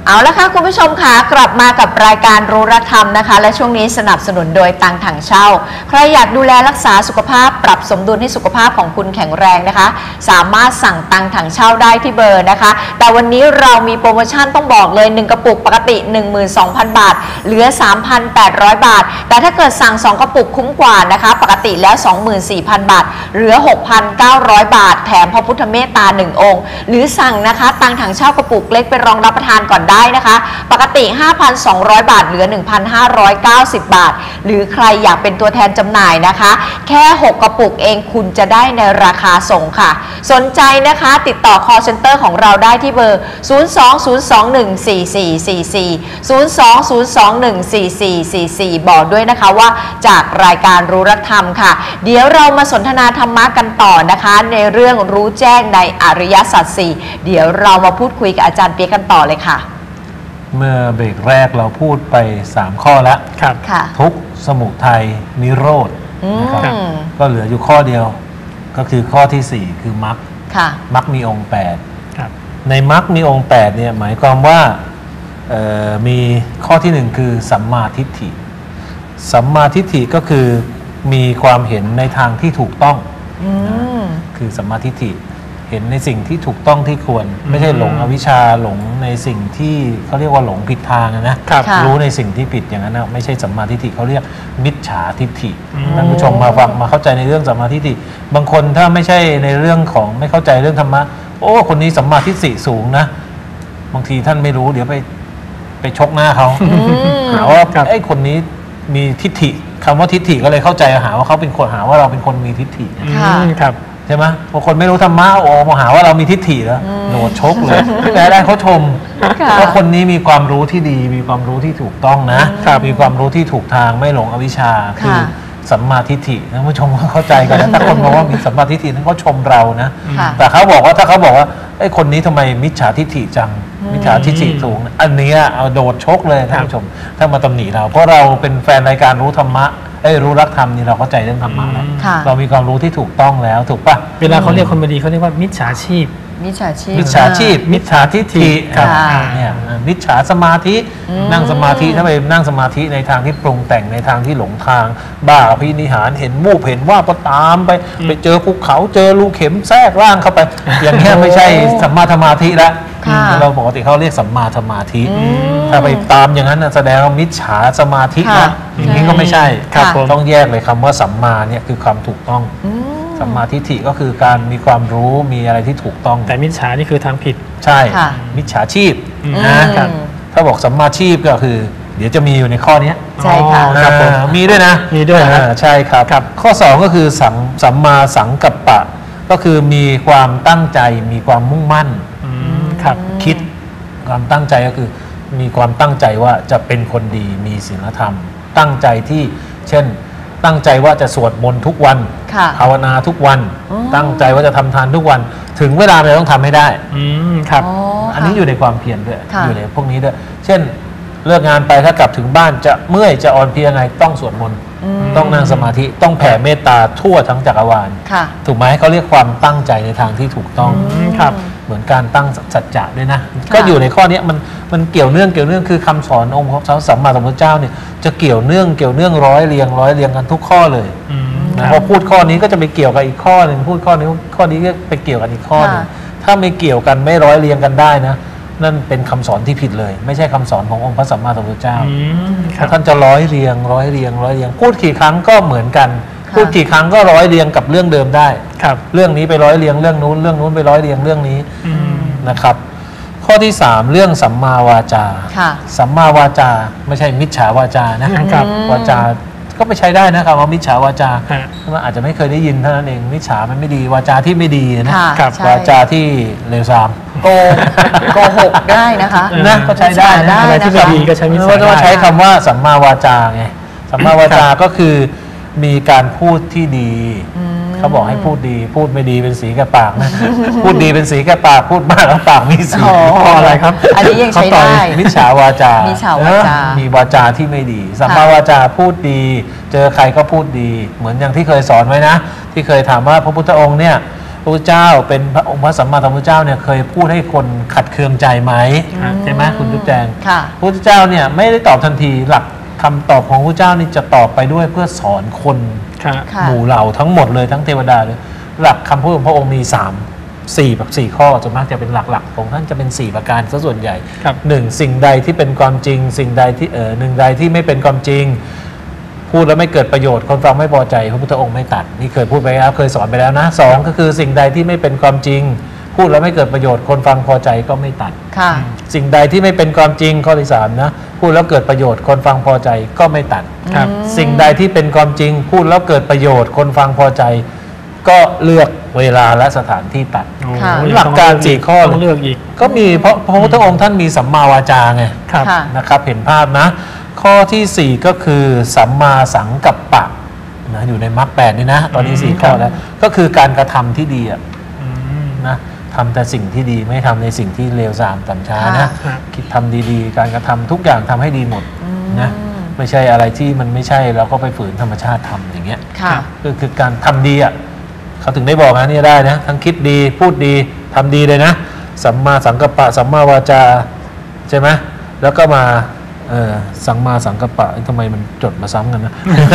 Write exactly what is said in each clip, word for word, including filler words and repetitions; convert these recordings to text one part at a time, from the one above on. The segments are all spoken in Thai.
เอาละค่ะคุณผู้ชมค่ะกลับมากับรายการรู้รักธรรมนะคะและช่วงนี้สนับสนุนโดยตังถังเช่าใครอยากดูแลรักษาสุขภาพปรับสมดุลให้สุขภาพของคุณแข็งแรงนะคะสามารถสั่งตังถังเช่าได้ที่เบอร์นะคะแต่วันนี้เรามีโปรโมชั่นต้องบอกเลยหนึ่งกระปุกปกติ หนึ่งหมื่นสองพัน บาทเหลือ สามพันแปดร้อย บาทแต่ถ้าเกิดสั่งสองกระปุกคุ้มกว่านะคะปกติแล้ว สองหมื่นสี่พัน บาทเหลือ หกพันเก้าร้อย บาทแถมพระพุทธเมตตาหนึ่งองค์หรือสั่งนะคะตังถังเช่ากระปุกเล็กไปรองรับประทานก่อนได้นะคะปกติ ห้าพันสองร้อย บาทเหลือ หนึ่งพันห้าร้อยเก้าสิบ บาทหรือใครอยากเป็นตัวแทนจำหน่ายนะคะแค่หกกระปุกเองคุณจะได้ในราคาส่งค่ะสนใจนะคะติดต่อ call center ของเราได้ที่เบอร์ ศูนย์ สอง ศูนย์ สอง หนึ่ง สี่ สี่ สี่ สี่ ศูนย์ สอง ศูนย์ สอง หนึ่ง สี่ สี่ สี่ สี่ บอกด้วยนะคะว่าจากรายการรู้รักธรรมค่ะเดี๋ยวเรามาสนทนาธรรมะกันต่อนะคะในเรื่องรู้แจ้งในอริยสัจสี่เดี๋ยวเรามาพูดคุยกับอาจารย์เปียกกันต่อเลยค่ะเมื่อเบรกแรกเราพูดไปสามข้อแล้วครับทุกข์สมุทัยนิโรธนะครับก็เหลืออยู่ข้อเดียวก็คือข้อที่สี่คือมรรคมรรคมีองค์แปดในมรรคมีองค์แปดเนี่ยหมายความว่ามีข้อที่หนึ่งคือสัมมาทิฏฐิสัมมาทิฏฐิก็คือมีความเห็นในทางที่ถูกต้องคือสัมมาทิฏฐิเห็นในสิ่งที่ถูกต้องที่ควรไม่ใช่หลงอวิชชาหลงในสิ่งที่เขาเรียกว่าหลงผิดทางนะรู้ในสิ่งที่ผิดอย่างนั้นนะไม่ใช่สัมมาทิฏฐิเขาเรียกมิจฉาทิฏฐิท่านผู้ชมมาฟังมาเข้าใจในเรื่องสัมมาทิฏฐิบางคนถ้าไม่ใช่ในเรื่องของไม่เข้าใจเรื่องธรรมะโอ้คนนี้สัมมาทิฏฐิสูงนะบางทีท่านไม่รู้เดี๋ยวไปไปชกหน้าเขาหาว่าไอ้คนนี้มีทิฏฐิคำว่าทิฏฐิก็เลยเข้าใจหาว่าเขาเป็นคนหาว่าเราเป็นคนมีทิฏฐิครับใช่ไหมบางคนไม่รู้ธรรมะโอ้มาหาว่าเรามีทิฏฐิแล้วโดดชกเลยแต่ได้เขาชมว่าคนนี้มีความรู้ที่ดีมีความรู้ที่ถูกต้องนะมีความรู้ที่ถูกทางไม่หลงอวิชชาคือสัมมาทิฏฐิท่านผู้ชมเข้าใจกันนะถ้าคนบอกว่ามีสัมมาทิฏฐินั้นเขาชมเรานะแต่เขาบอกว่าถ้าเขาบอกว่าไอ้คนนี้ทำไมมิจฉาทิฏฐิจังมิจฉาทิฏฐิสูงอันนี้เอาโดดชกเลยท่านผู้ชมถ้ามาตำหนิเราเพราะเราเป็นแฟนรายการรู้ธรรมะไอ้รู้รักธรรมนี่เราเข้าใจเรื่องธรรมะแล้วเรามีความรู้ที่ถูกต้องแล้วถูกป่ะเวลาเขาเรียกคนไม่ดีเขาเรียกว่ามิจฉาชีพมิจฉาชีพมิจฉาชีพมิจฉาทิฏฐิเนี่ยมิจฉาสมาธินั่งสมาธิถ้าไปนั่งสมาธิในทางที่ปรุงแต่งในทางที่หลงทางบ้าพินิหารเห็นมูบเห็นว่าก็ตามไปไปเจอภูเขาเจอรูเข็มแทรกร่างเข้าไปอย่างนี้ไม่ใช่สัมมาสมาธิแล้วเราปกติเขาเรียกสัมมาสมาธิถ้าไปตามอย่างนั้นแสดงว่ามิจฉาสมาธินะอย่างนี้ก็ไม่ใช่ต้องแยกเลยคำว่าสัมมาเนี่ยคือความถูกต้องสัมมาทิฏฐิก็คือการมีความรู้มีอะไรที่ถูกต้องแต่มิจฉานี่คือทางผิดใช่มิจฉาชีพนะถ้าบอกสัมมาชีพก็คือเดี๋ยวจะมีอยู่ในข้อนี้ใช่ค่ะมีด้วยนะมีด้วยใช่ครับข้อสองก็คือสัมมาสังกัปปะก็คือมีความตั้งใจมีความมุ่งมั่นครับคิดความตั้งใจก็คือมีความตั้งใจว่าจะเป็นคนดีมีศีลธรรมตั้งใจที่เช่นตั้งใจว่าจะสวดมนต์ทุกวันภาวนาทุกวันตั้งใจว่าจะทำทานทุกวันถึงเวลาเราต้องทำให้ได้ครับอันนี้อยู่ในความเพียรด้วยอยู่ในพวกนี้ด้วยเช่นเลิกงานไปถ้ากลับถึงบ้านจะเมื่อยจะอ่อนเพลียไงต้องสวดมนต์ต้องนั่งสมาธิต้องแผ่เมตตาทั่วทั้งจักรวาลถูกไหมเขาเรียกความตั้งใจในทางที่ถูกต้องครับเหมือนการตั้งสัจจะด้วยนะก็อยู่ในข้อนี้มันมันเกี่ยวเนื่องเกี่ยวเนื่องคือคำสอนองค์พระสัมมาสัมพุทธเจ้าเนี่ยจะเกี่ยวเนื่องเกี่ยวเนื่องร้อยเรียงร้อยเรียงกันทุกข้อเลยพอพูดข้อนี้ก็จะไปเกี่ยวกับอีกข้อหนึ่งพูดข้อนี้ข้อนี้ก็ไปเกี่ยวกันอีกข้อหนึ่งถ้าไม่เกี่ยวกันไม่ร้อยเรียงกันได้นะนั่นเป็นคำสอนที่ผิดเลยไม่ใช่คำสอนขององค์พระสัมมาสัมพุทธเจ้าท่านจะร้อยเรียงร้อยเรียงร้อยเรียงพูดกี่ครั้งก็เหมือนกันพูดกี่ครั้งก็ร้อยเรียงกับเรื่องเดิมได้เรื่องนี้ไปร้อยเรียงเรื่องนู้นเรื่องนู้นไปร้อยเรียงเรื่องนี้นะครับข้อที่สามเรื่องสัมมาวาจาสัมมาวาจาไม่ใช่มิจฉาวาจานะครับวาจาก็ไปใช้ได้นะครับว่ามิจฉาวาจามันอาจจะไม่เคยได้ยินเท่านั้นเองมิจฉามันไม่ดีวาจาที่ไม่ดีนะวาจาที่เลวทรามโกโกหกได้นะคะนะก็ใช้ได้นะอะไรที่ไม่ดีก็ใช้มิจฉาได้ใช้คำว่าสัมมาวาจาไงสัมมาวาจาก็คือมีการพูดที่ดีเขาบอกให้พูดดีพูดไม่ดีเป็นสีแก่ปากนะพูดดีเป็นสีแก่ปากพูดมากแล้วปากมีสีอะไรครับอันนี้ยังใช้ได้มิจฉาวาจามิจฉาวาจามีวาจาที่ไม่ดีสัมมาวาจาพูดดีเจอใครก็พูดดีเหมือนอย่างที่เคยสอนไว้นะที่เคยถามว่าพระพุทธองค์เนี่ยระพุทธเจ้าเป็นพระองค์พระสัมมาสัมพุทธเจ้าเนี่ยเคยพูดให้คนขัดเคืองใจไหมใช่ไหมคุณจุ๊บแจงค่ะพระพุทธเจ้าเนี่ยไม่ได้ตอบทันทีหลักคำตอบของพระพุทธเจ้านี่จะตอบไปด้วยเพื่อสอนคนค่ะค่ะหมู่เหล่าทั้งหมดเลยทั้งเทวดาเลยหลักคำพูดของพระองค์มีสามสี่แบบสี่ข้อส่วนมากจะเป็นหลักๆของท่านจะเป็นสี่ประการซะส่วนใหญ่ครับหนึ่งสิ่งใดที่เป็นความจริง สิ่งใดที่เออหนึ่งใดที่ไม่เป็นความจริง พูดแล้วไม่เกิดประโยชน์คนฟังไม่พอใจพระพุทธองค์ไม่ตัดนี่เคยพูดไปแล้วเคยสอนไปแล้วนะสองก็คือสิ่งใดที่ไม่เป็นความจริง พูดแล้วไม่เกิดประโยชน์คนฟังพอใจก็ไม่ตัดค่ะสิ่งใดที่ไม่เป็นความจริงข้อที่สามนะพูดแล้วเกิดประโยชน์คนฟังพอใจก็ไม่ตัดครับสิ่งใดที่เป็นความจริง พูดแล้วเกิดประโยชน์คนฟังพอใจ ก็เลือกเวลาและสถานที่ตัดค่ะโอ้หลักการสี่ข้อต้องเลือกอีกก็มีเพราะพระพุทธองค์ท่านมีสัมมาวาจาไงครับค่ะนะครับเห็นภาพนะ ข้อที่สี่ก็คือสัมมาสังกัปปะนะอยู่ในมรรคแปดนี่นะตอนนี้สี่อืมข้อครับแล้วก็คือการกระทำที่ดีอะอืมนะทำแต่สิ่งที่ดีไม่ทำในสิ่งที่เลวทรามต่ำช้านะค่ะคิดทำดีๆ การกระทำทุกอย่างทำให้ดีหมดอืมนะไม่ใช่อะไรที่มันไม่ใช่เราก็ไปฝืนธรรมชาติทำอย่างเงี้ยค่ะก็คือการทำดีอ่ะเขาถึงได้บอกนะนี่ได้นะทั้งคิดดีพูดดีทำดีเลยนะสัมมาสังกัปปะสัมมาวาจาใช่ไหมแล้วก็มาเออสัมมาสังกัปปะเอ้ยทำไมมันจดมาซ้ำกันนะ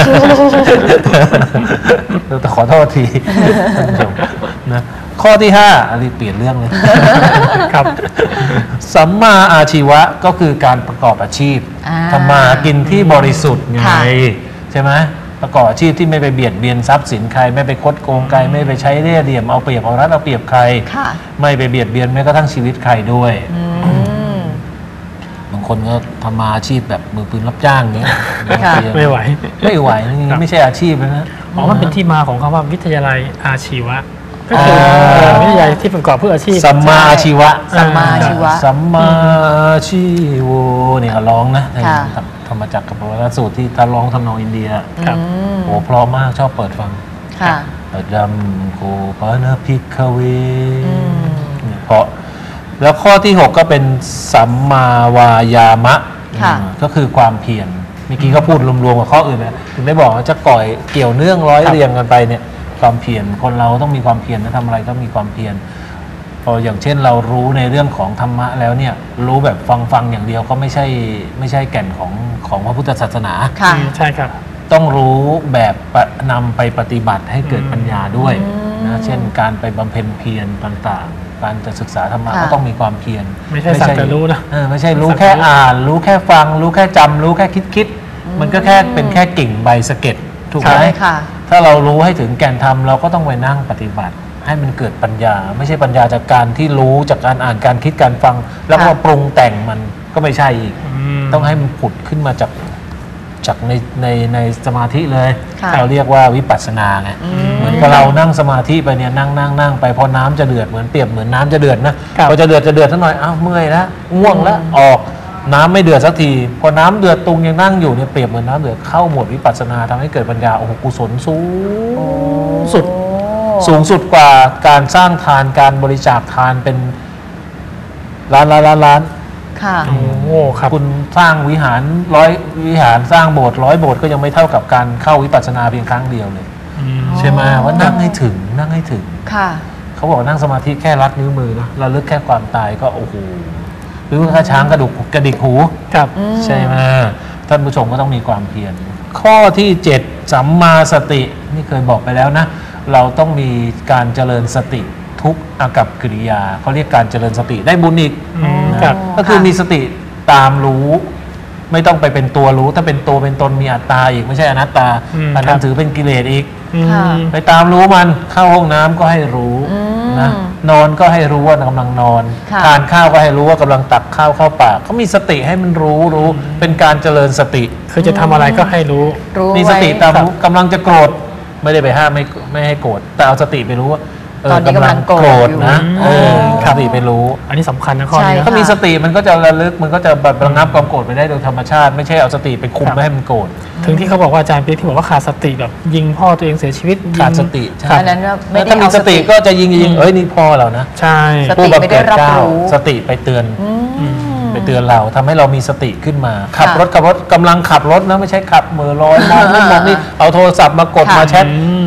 แต่ขอโทษทีท่านผู้ชมนะข้อที่ห้าอันนี้เปลี่ยนเรื่องเลยครับสัมมาอาชีวะก็คือการประกอบอาชีพอ่าทำมาหากินที่บริสุทธิ์ไงค่ะใช่ไหมประกอบอาชีพที่ไม่ไปเบียดเบียนทรัพย์สินใคร ไม่ไปคดโกงใครไม่ไปใช้เล่ห์เหลี่ยมเอาเปรียบเอารัดเอาเปรียบใครค่ะไม่ไปเบียดเบียนแม้กระทั่งชีวิตใครด้วยอืมบางคนก็ทำมาอาชีพแบบมือปืนรับจ้างเนี้ยค่ะไม่ไหวไม่ไหวนี่ครับไม่ใช่อาชีพแล้วนะอ๋อมันเป็นที่มาของคำว่าวิทยาลัยอาชีวะ ก็คืออ่าเอ่อวิทยาลัยที่ประกอบเพื่ออาชีพสัมมาอาชีวะสัมมาอาชีวะสัมมาอาชีโวเนี่ยร้องนะในค่ะธรรมจักรกับปวัตนสูตรที่ตาร้องทำนองอินเดียครับอืมโอ้เพราะมากชอบเปิดฟังค่ะดัมโคปานาพิกเวอืมเนี่ยเพราะแล้วข้อที่ หก ก็เป็นสัมมาวายามะค่ะอืมก็คือความเพียรเมื่อกี้ก็พูดรวมๆกับข้ออื่นนะถึงได้บอกว่าจะก่อยเกี่ยวเนื่องร้อยครับเรียงกันไปเนี่ยความเพียรคนเราต้องมีความเพียรนะทำอะไรก็มีความเพียรพออย่างเช่นเรารู้ในเรื่องของธรรมะแล้วเนี่ยรู้แบบฟังๆอย่างเดียวก็ไม่ใช่ไม่ใช่แก่นของของพระพุทธศาสนาค่ะอืมใช่ครับต้องรู้แบบปะนำไปปฏิบัติให้เกิดปัญญาด้วยอืมนะเช่นการไปบำเพ็ญเพียรต่างๆ การจะศึกษาธรรมะค่ะก็ต้องมีความเพียรไม่ใช่สักแต่รู้นะเออไม่ใช่รู้สักแต่แค่รู้อ่าน รู้แค่ฟัง รู้แค่จำรู้แค่คิดคิดๆมันก็แค่เป็นแค่กิ่งใบสะเก็ดถูกไหมใช่ค่ะถ้าเรารู้ให้ถึงแก่นธรรมเราก็ต้องไปนั่งปฏิบัติ ให้มันเกิดปัญญา ไม่ใช่ปัญญาจากการที่รู้จากการอ่านการคิดการฟัง แล้วก็ค่ะมาปรุงแต่งมันก็ไม่ใช่อีกมต้องให้มันผุดขึ้นมาจากจากในในในสมาธิเลยค่ะเราเรียกว่าวิปัสสนาไงอืมเหมือนกับเรานั่งสมาธิไปเนี่ยนั่งนั่งนั่งไปพอน้ำจะเดือดเหมือนเปรียบเหมือนน้ำจะเดือดนะครับ พอจะเดือดจะเดือดสักหน่อยอ้าวเมื่อยแล้วง่วงแล้วออกน้ำไม่เดือดสักทีพอน้ำเดือดตุงยังนั่งอยู่เนี่ยเปรียบเหมือนน้ำเดือดเข้าโหมดวิปัสสนาทำให้เกิดปัญญาโอ้โหกุศลสูงสุด สูงสุดกว่าการสร้างทานการบริจาคทานเป็นล้านล้านล้านล้านค่ะโอ้โหครับคุณสร้างวิหารร้อยวิหารสร้างโบสถ์ร้อยโบสถ์ก็ยังไม่เท่ากับการเข้าวิปัสสนาเพียงครั้งเดียวเลยอืมใช่ไหมว่านั่งให้ถึงนั่งให้ถึงค่ะเขาบอกว่านั่งสมาธิแค่รัดนิ้วมือนะระลึกแค่ความตายก็โอ้โหหรือว่าแค่ช้างกระดูกกระดิกหูครับอืมใช่ไหมท่านผู้ชมก็ต้องมีความเพียรข้อที่เจ็ดสัมมาสตินี่เคยบอกไปแล้วนะ เราต้องมีการเจริญสติทุกอากัปกิริยาเขาเรียกการเจริญสติได้บุญอีกอืมนะครับ ก็คือมีสติตามรู้ ไม่ต้องไปเป็นตัวรู้ ถ้าเป็นตัวเป็นตนมีอัตตาอีกไม่ใช่อนัตตาอืมอันนั้นถือเป็นกิเลสอีกอืมค่ะไปตามรู้มันเข้าห้องน้ำก็ให้รู้อืมนะนอนก็ให้รู้ว่ากำลังนอนค่ะทานข้าวก็ให้รู้ว่ากำลังตักข้าวเข้าปากเขามีสติให้มันรู้รู้เป็นการเจริญสติคือจะทำอะไรก็ให้รู้รู้มีสติไว้ตามรู้กำลังจะโกรธไม่ได้ไปห้ามไม่ไม่ให้โกรธแต่เอาสติไปรู้ว่าเตอนนี้กำลังโกรธอยู่นะเออครัสบติไปรู้อันนี้สำคัญนะข้อนี้ใช่นะถ้ามีสติมันก็จะระลึกมันก็จะแบบระงับความโกรธไปได้โดยธรรมชาติ ไม่ใช่เอาสติไปคุมครับไม่ให้มันโกรธถึงที่เขาบอกว่าอาจารย์ปีที่บอกว่าขาดสติแบบยิงพ่อตัวเองเสียชีวิตยิงขาดสติใช่ครับอันนั้นว่าไม่ได้ถ้ามีเอาสสติติก็จะยิงยิงอืมเอ้ยนี่พ่อเรานะใช่สติ ไม่ได้รับรู้สติไปเตือนอืมไปเตือนเราทำให้เรามีสติขึ้นมา ขับค่ะรถขับรถกำลังขับรถนะไม่ใช่ขับมือลอยมองนู่นมองนี่เอาโทรศัพท์มากดค่ะมาแชทอืม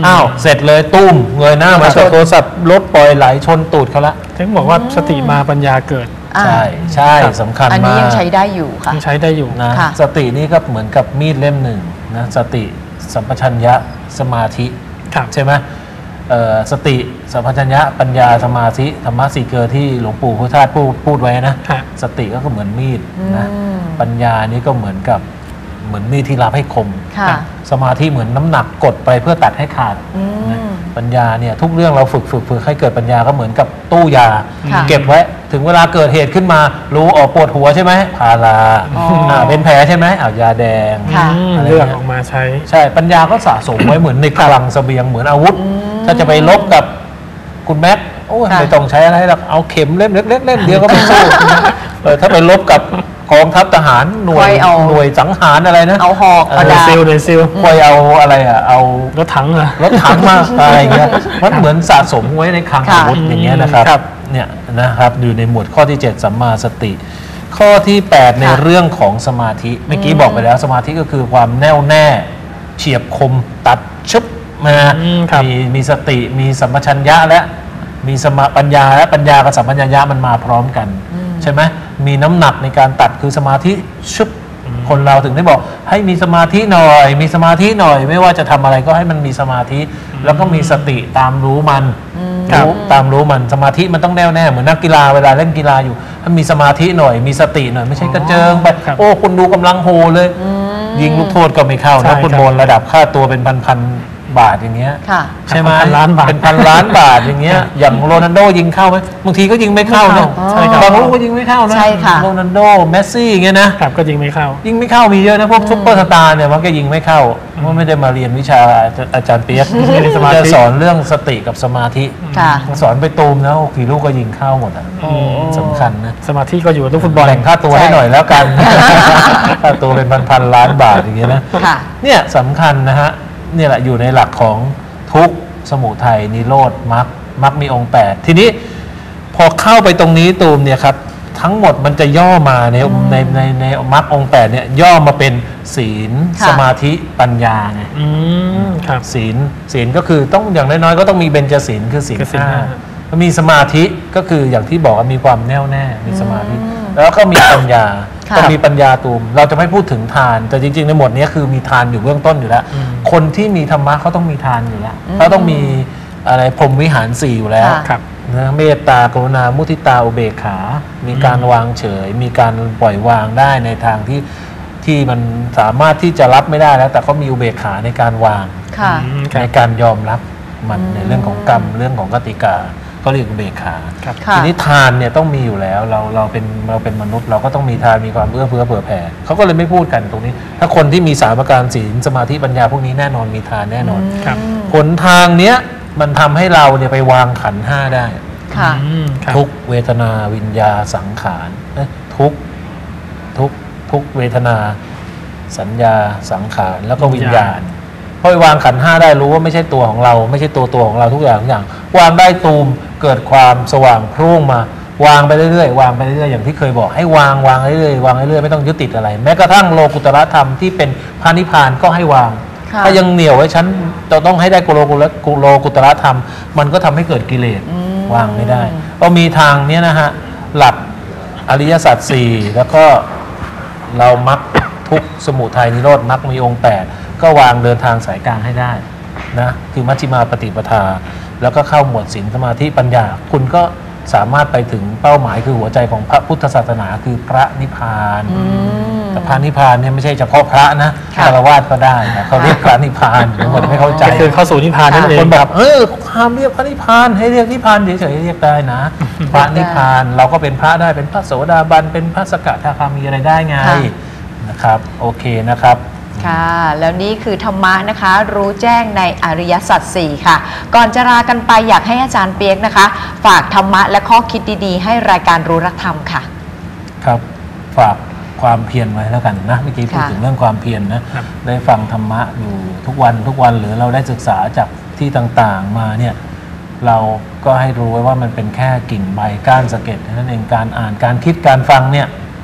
อ้าวเสร็จเลยตุ้มเงยหน้ามาชนโทรศัพท์รถปล่อยไหลชนตูดเขาละถึงบอกว่าสติมาปัญญาเกิดอ่าใช่ใช่สำคัญอันนี้มากยังใช้ได้อยู่ค่ะยังใช้ได้อยู่นะค่ะสตินี่ก็เหมือนกับมีดเล่มหนึ่งนะสติสัมปชัญญะสมาธิครับใช่ไหมเอ่อสติสัมปชัญญะปัญญาสมาธิธรรมะสี่เกลอที่หลวงปู่พุทธทาสพูดพูดไว้นะฮะสติก็เหมือนมีดนะอืมปัญญานี่ก็เหมือนกับเหมือนมีดที่รับให้คมค่ะสมาธิเหมือนน้ำหนักกดไปเพื่อตัดให้ขาดอืมนะปัญญาเนี่ยทุกเรื่องเราฝึกฝึกฝึกให้เกิดปัญญาก็เหมือนกับตู้ยาค่ะเก็บไว้ถึงเวลาเกิดเหตุขึ้นมารู้ออกปวดหัวใช่ไหมพาราอ๋ออ่าเป็นแผลใช่ไหมเอายาแดงค่ะอืมอะไรเลือกเนี่ยออกมาใช้ใช่ปัญญาก็สะสมไว้เหมือนในคลังเสบียงเหมือนอาวุธ ถ้าจะไปลบกับคุณแม็กโอ้ยค่ะไม่ต้องใช้อะไรหรอกเอาเข็มเล่มเล็กๆเล่มเดียวก็ไม่สู้เออถ้าไปลบกับกองทัพทหารหน่วค่ยอยเอาหน่วยสังหารอะไรนะเอาหอกเออเอาเดดาซิลบเดซิลคอยเอาอะไรอ่ะเอารถถังเหรอรถถังมา อะไรอย่างเงี้ยมันเหมือนสะสมไว้ในคลังค่ะอาวุธอย่างเงี้ยนะครับครับเนี่ยนะครับอยู่ในหมวดข้อที่เจ็ดสัมมาสติ ข้อที่แปดในค่ะเรื่องของสมาธิเมื่อกี้บอกไปแล้วสมาธิก็คือความแน่วแน่เฉียบคมตัดชุบมาอืมครับมีมีสติมีสัมปชัญญะและมีสมาปัญญาและปัญญากับสัมปชัญญะมันมาพร้อมกัน ใช่ไหมมีน้ำหนักในการตัดคือสมาธิชุบคนเราถึงได้บอกให้มีสมาธิหน่อย มีสมาธิหน่อย ไม่ว่าจะทำอะไรก็ให้มันมีสมาธิ แล้วก็มีสติตามรู้มันรู้ตามรู้มันสมาธิมันต้องแน่วแน่เหมือนนักกีฬาเวลาเล่นกีฬาอยู่ถ้ามีสมาธิหน่อยมีสติหน่อยไม่ใช่กระเจิงไปครับโอ้คุณดูกำลังโหเลย ยิงลูกโทษก็ไม่เข้าใช่นะฟุตบอลระดับค่าตัวเป็นพันๆบาทอย่างเงี้ยค่ะใช่ไหมพันล้านบาทเป็นพันล้านบาทอย่างเงี้ยอย่างโรนัลโดยิงเข้าไหมบางทีก็ยิงไม่เข้านะใช่ครับบางลูกก็ยิงไม่เข้านะใช่ค่ะโรนัลโดเมสซี่อย่างเงี้ยนะครับก็ยิงไม่เข้ายิงไม่เข้ามีเยอะนะพวกซุปเปอร์สตาร์เนี่ยมันก็ยิงไม่เข้ามันไม่ได้มาเรียนวิชาอาจารย์เปียกไม่ได้สมาธิจะสอนเรื่องสติกับสมาธิค่ะสอนไปตูมนะกี่ลูกก็ยิงเข้าหมดอ่ะโอ้สำคัญนะสมาธิก็อยู่กับลูกฟุตบอลแบ่งค่าตัวใช่ให้หน่อยแล้วกัน ค่าตัวเป็นพันๆล้านบาทอย่างเงี้ยนะค่ะเนี่ยสำคัญนะฮะเนี่ยแหละอยู่ในหลักของทุกข์สมุทัยนิโรธมรรคมรรคมีองค์แปดทีนี้พอเข้าไปตรงนี้ตูมเนี่ยครับทั้งหมดมันจะย่อมาในในในในมรรคองค์แปดเนี่ยย่อมาเป็นศีลค่ะสมาธิปัญญาไงอืมครับศีลศีลก็คือต้องอย่างน้อยๆก็ต้องมีเบญจศีลคือศีลคือศีลห้าห้ามีสมาธิก็คืออย่างที่บอกว่ามีความแน่วแน่มีสมาธิ แล้วก็มีปัญญาค่ะต้องมีปัญญาตูมเราจะไม่พูดถึงทาน แต่จริงๆในหมวดนี้คือมีทานอยู่เบื้องต้นอยู่แล้ว คนที่มีธรรมะเขาต้องมีทานอยู่แล้วเขาต้องมีอะไรพรหมวิหารสี่อยู่แล้วค่ะครับนะเมตตากรุณามุทิตาอุเบกขา มีการวางเฉย มีการปล่อยวางได้ในทางที่ที่มันสามารถที่จะรับไม่ได้แล้ว แต่เขามีอุเบกขาในการวางค่ะอืมครับในการยอมรับมันในเรื่องของกรรมเรื่องของกติกาก็เรียกอุเบกขาครับค่ะทีนี้ทานเนี่ยต้องมีอยู่แล้วเราเราเป็นเราเป็นมนุษย์เราก็ต้องมีทานมีความเอื้อเฟื้อเผื่อแผ่เขาก็เลยไม่พูดกันตรงนี้ ถ้าคนที่มีสามประการศีลสมาธิปัญญาพวกนี้แน่นอนมีทานแน่นอนครับผลทางเนี้ยมันทำให้เราเนี่ยไปวางขันธ์ห้าได้ค่ะอืมครับทุกเวทนาวิญญาสังขารเอ้ยทุกทุกทุกเวทนาสัญญาสังขารแล้วก็วิญญาณพอไปวางขันธ์ห้าได้รู้ว่าไม่ใช่ตัวของเรา ไม่ใช่ตัวตัวของเราทุกอย่างทุกอย่าง วางได้ตูมเกิดความสว่างโพร่งมา วางไปเรื่อยๆวางไปเรื่อยๆอย่างที่เคยบอกให้วางวางเรื่อยๆวางเรื่อยๆไม่ต้องยึดติดอะไร แม้กระทั่งโลกุตระธรรมที่เป็นพระนิพพานก็ให้วางค่ะถ้ายังเหนียวไว้ฉันจะต้องให้ได้โกโลกุระโลกุตระธรรม มันก็ทำให้เกิดกิเลสวางไม่ได้ก็มีทางเนี้ยนะฮะหลักอริยสัจสี่แล้วก็เรามักทุกข์สมุทัยนิโรธมักมีองค์แปดก็วางเดินทางสายกลางให้ได้นะคือมัชฌิมาปฏิปทา แล้วก็เข้าหมวดศีลสมาธิปัญญา คุณก็สามารถไปถึงเป้าหมายคือหัวใจของพระพุทธศาสนาคือพระนิพพานแต่พระนิพพานเนี่ยไม่ใช่เฉพาะพระนะค่ะฆราวาสก็ได้นะเขาเรียกพระนิพพานบางคนไม่เข้าใจก็คือเข้าสู่นิพพานนั่นเองคนแบบเออห้ามเรียกพระนิพพานให้เรียกนิพพานเฉยๆเรียกได้นะ พระนิพพานเราก็เป็นพระได้เป็นพระโสดาบันเป็นพระสกทาคามีอะไรได้ไงค่ะนะครับโอเคนะครับค่ะ แล้วนี่คือธรรมะนะคะ รู้แจ้งในอริยสัจสี่ค่ะ ก่อนจะลากันไปอยากให้อาจารย์เปียกนะคะ ฝากธรรมะและข้อคิดดีๆ ให้รายการรู้รักธรรมค่ะครับฝากความเพียรไว้แล้วกันนะเมื่อกี้พูดค่ะถึงเรื่องความเพียรนะครับ ได้ฟังธรรมะอยู่ทุกวันทุกวันหรือเราได้ศึกษาจากที่ต่างๆมาเนี่ยเราก็ให้รู้ไว้ว่ามันเป็นแค่กิ่งใบก้านสะเก็ดเท่านั้นเองการอ่านการคิดการฟังเนี่ย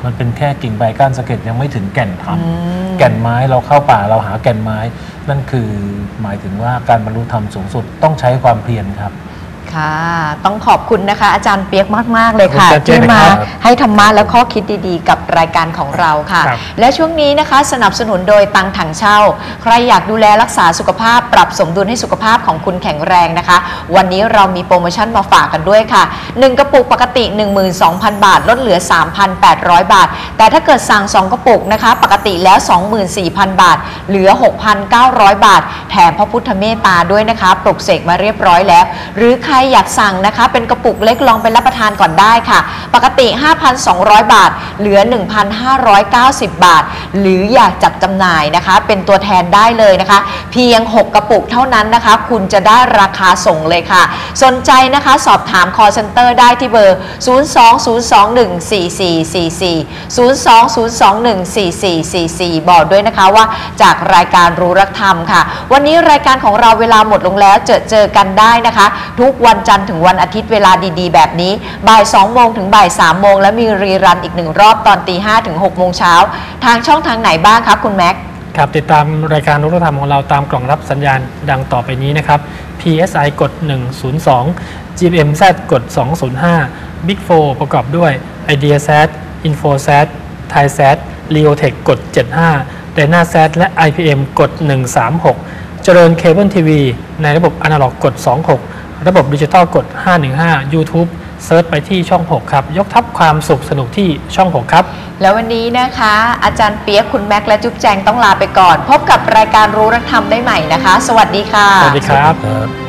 มันเป็นแค่กิ่งใบก้านสะเก็ดยังไม่ถึงแก่นธรรมอืมแก่นไม้เราเข้าป่าเราหาแก่นไม้ นั่นคือหมายถึงว่าการบรรลุธรรมสูงสุดต้องใช้ความเพียรครับค่ะต้องขอบคุณนะคะ อาจารย์เปียกมากๆเลยค่ะขอบคุณอาจารย์ที่มาครับให้ธรรมะและข้อคิดดีๆ กับรายการของเราค่ะครับและช่วงนี้นะคะสนับสนุนโดยตังถังเช่า ใครอยากดูแลรักษาสุขภาพปรับสมดุลให้สุขภาพของคุณแข็งแรงนะคะ วันนี้เรามีโปรโมชั่นมาฝากกันด้วยค่ะหนึ่งกระปุกปกติ หนึ่งหมื่นสองพัน บาทลดเหลือ สามพันแปดร้อย บาท แต่ถ้าเกิดสั่งสองกระปุกนะคะปกติแล้ว สองหมื่นสี่พัน บาทเหลือ หกพันเก้าร้อย บาทแถมพระพุทธเมตตาด้วยนะคะปลุกเสกมาเรียบร้อยแล้วหรือใครอยากสั่งนะคะเป็นกระปุกเล็กลองไปรับประทานก่อนได้ค่ะปกติ ห้าพันสองร้อย บาทเหลือ หนึ่งพันห้าร้อยเก้าสิบ บาทหรืออยากจัดจำหน่ายนะคะเป็นตัวแทนได้เลยนะคะเพียงหกกระปุกเท่านั้นนะคะคุณจะได้ราคาส่งเลยค่ะสนใจนะคะสอบถาม call center ได้ที่เบอร์ ศูนย์ สอง ศูนย์ สอง หนึ่ง สี่ สี่ สี่ สี่ ศูนย์ สอง ศูนย์ สอง หนึ่ง สี่ สี่ สี่ สี่ บอกด้วยนะคะว่าจากรายการรู้รักธรรมค่ะวันนี้รายการของเราเวลาหมดลงแล้วเจอเจอกันได้นะคะทุกวันจันทร์ถึงวันอาทิตย์เวลาดีๆแบบนี้บ่ายสองโมงถึงบ่ายสามโมงและมีรีรันอีกหนึ่งรอบตอนตีห้าถึงหกโมงเช้าทางช่องทางไหนบ้างครับคุณแม็กครับติดตามรายการรู้ธรรมของเราตามกล่องรับสัญญาณดังต่อไปนี้นะครับ พี เอส ไอ กดหนึ่งศูนย์สอง จี เอ็ม แซด กดสองศูนย์ห้า Big โฟร์ ประกอบด้วย IdeaSat InfoSat ThaiSat Leotech กดเจ็ดสิบห้า DynaSat และ ไอ พี เอ็ม กดหนึ่งสามหก เจริญเคเบิลทีวีในระบบอนาล็อกกดยี่สิบหกระบบดิจิตอลกดห้าหนึ่งห้า YouTube เซิร์ชไปที่ช่องหกครับยกทัพความสุขสนุกที่ช่องหกครับแล้ววันนี้นะคะอาจารย์เปียกคุณแม็กและจุ๊บแจงต้องลาไปก่อนพบกับรายการรู้รักธรรมได้ใหม่นะคะสวัสดีค่ะสวัสดีครับครับ